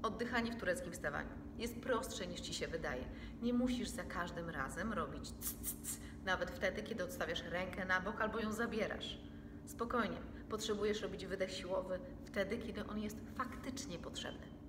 Oddychanie w tureckim wstawaniu jest prostsze niż Ci się wydaje. Nie musisz za każdym razem robić c, nawet wtedy, kiedy odstawiasz rękę na bok albo ją zabierasz. Spokojnie, potrzebujesz robić wydech siłowy wtedy, kiedy on jest faktycznie potrzebny.